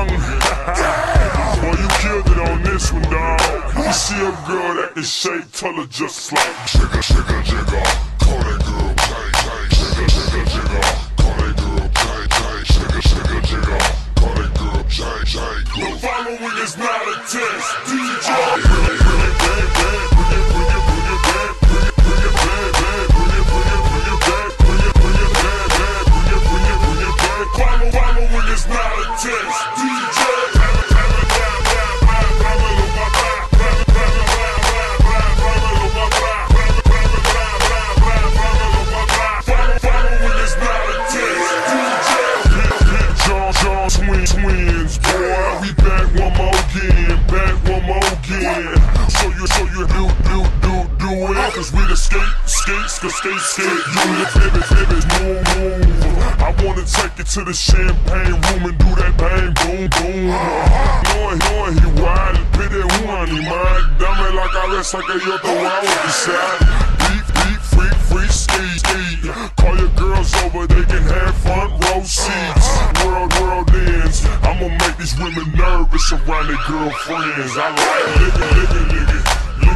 Boy, you killed it on this one, dawg. You see a girl that can shake, tell her just like jigga, jigga, jigga. Call that girl tight, tight. Jigga, jigga, jigga. Call that girl tight, tight. Jigga, jigga, jigga. Call that girl tight, tight. The following is not a test. DJ, bring it, bring it, bring it, bring it, bring it, bring it, bring it back, bring it, bring it, bring it, bring it, bring it, bring it back, bring it, bring it, bring it, bring it, bring it, bring it back. Following is not a test. DJ. Twins, boy, we back one more again. So you do it, cause we the skate. You move. I wanna take it to the champagne room and do that bang, boom, boom. Knowing he wild, pity one, man. Dame la cabeza que yo te voy a bautizar. Beat, free, skate. Call your girls over, they can have front row seats. World ends. I'ma make these women nervous around their girlfriends. I like lick it,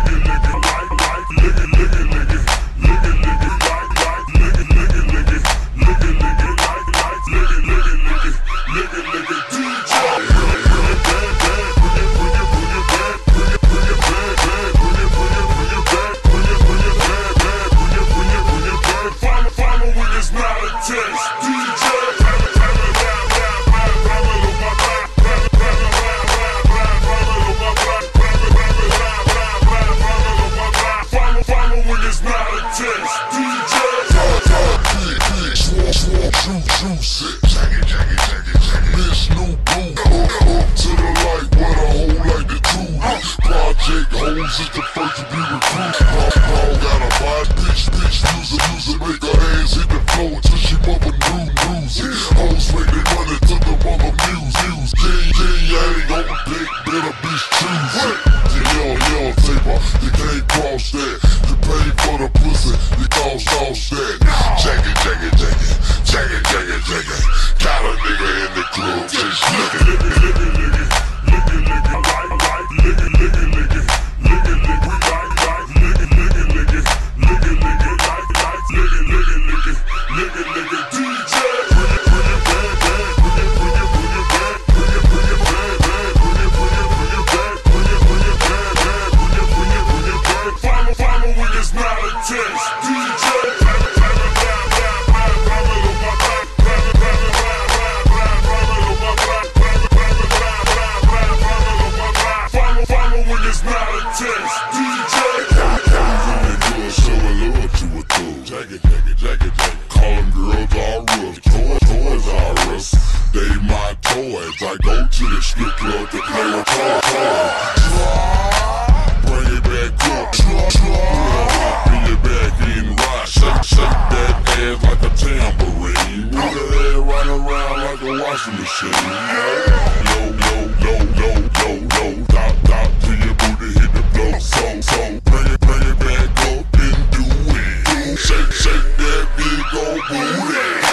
is the first to be recruited. Paul got a bad bitch, use it, make her hands hit the floor until she mother music. Hoes make their money to the mother muse. Ain't on the dick, better bitch choose it. Yell, taper, you can't cross that. You pay for the pussy, you cost that. Jack it. Got a nigga in the club, just lick it. I go to the strip club to play a toy. Bring it back up, bring it back in, rock, shake that ass like a tambourine. Move the head right around like a washing machine. Low, top till your booty hit the floor. So, bring it back up and do it. Shake that big old booty.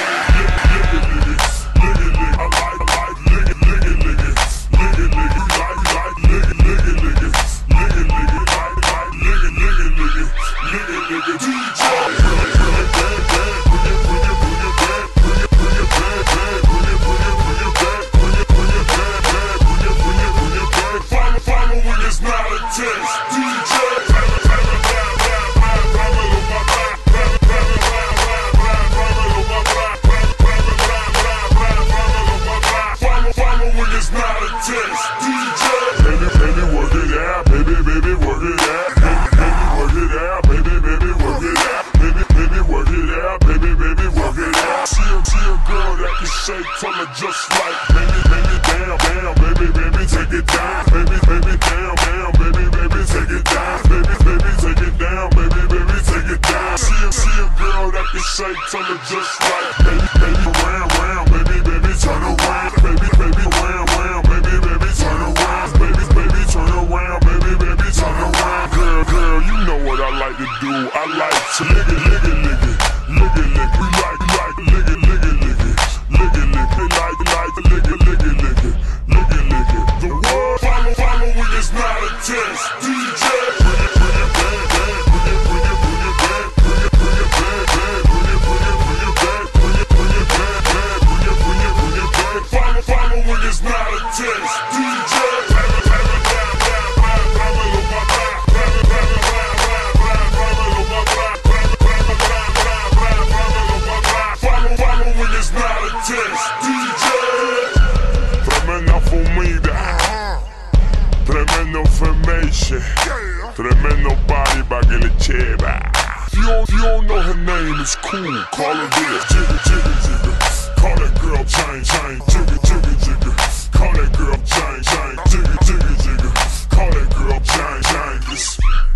Tell her just like, baby, damn, baby, take it down, baby, damn, baby, take it down, baby, take it down, baby, take it down. See a girl that can shake, tell her just like, baby, round, baby, turn around, baby, round, baby, turn around, baby, turn around, baby, turn around. Girl, you know what I like to do. I like to lick it. We like lick it. They like lick it. cool, call her this. Jigger, jigger, jigger. Call that girl chain, chain. Jigger, jigger, jigger. Call that girl chain, chain. Jigger, jigger, jigger. Call that girl chain, chain.